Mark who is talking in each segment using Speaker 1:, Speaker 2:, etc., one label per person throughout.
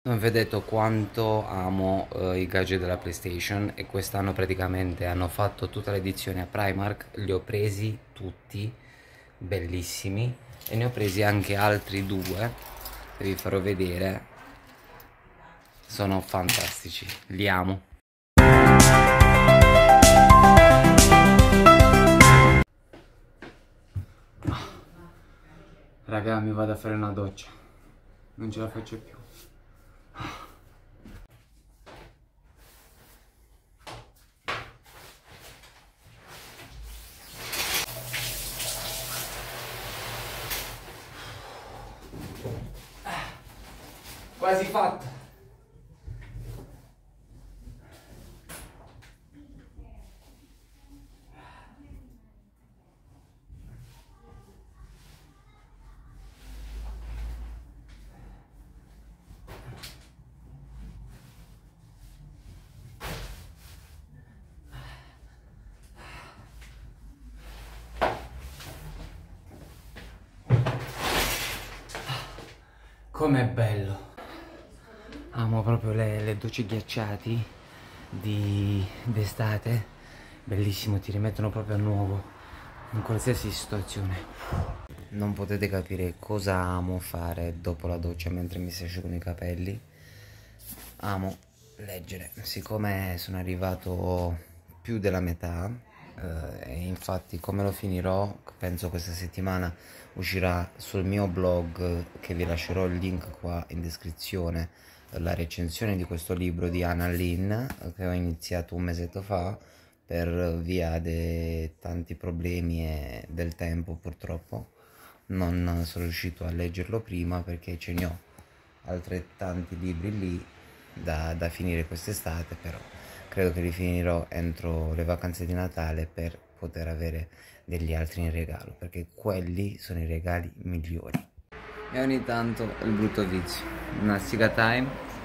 Speaker 1: Non vi ho detto quanto amo i gadget della PlayStation e quest'anno praticamente hanno fatto tutta l'edizione a Primark, li ho presi tutti, bellissimi, e ne ho presi anche altri due, che vi farò vedere, sono fantastici, li amo. Raga, mi vado a fare una doccia, non ce la faccio più. Quasi fatto. Com'è bello. Amo proprio le docce ghiacciati d'estate. Bellissimo, ti rimettono proprio a nuovo in qualsiasi situazione. Non potete capire cosa amo fare dopo la doccia mentre mi si asciugano i capelli. Amo leggere. Siccome sono arrivato più della metà, e infatti come lo finirò, penso questa settimana uscirà sul mio blog, che vi lascerò il link qua in descrizione, la recensione di questo libro di Anna Lynn, che ho iniziato un mesetto fa per via di tanti problemi e del tempo. Purtroppo non sono riuscito a leggerlo prima perché ce ne ho altrettanti libri lì da finire quest'estate, però credo che li finirò entro le vacanze di Natale per poter avere degli altri in regalo, perché quelli sono i regali migliori. E ogni tanto il brutto vizio, una siga time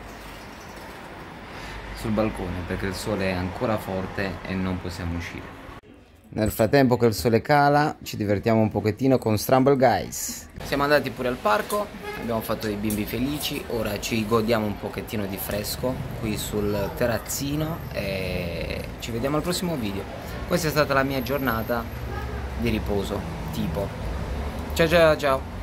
Speaker 1: sul balcone perché il sole è ancora forte e non possiamo uscire. Nel frattempo che il sole cala ci divertiamo un pochettino con Strumble Guys. Siamo andati pure al parco, abbiamo fatto dei bimbi felici, ora ci godiamo un pochettino di fresco qui sul terrazzino e ci vediamo al prossimo video. Questa è stata la mia giornata di riposo, tipo. Ciao ciao ciao!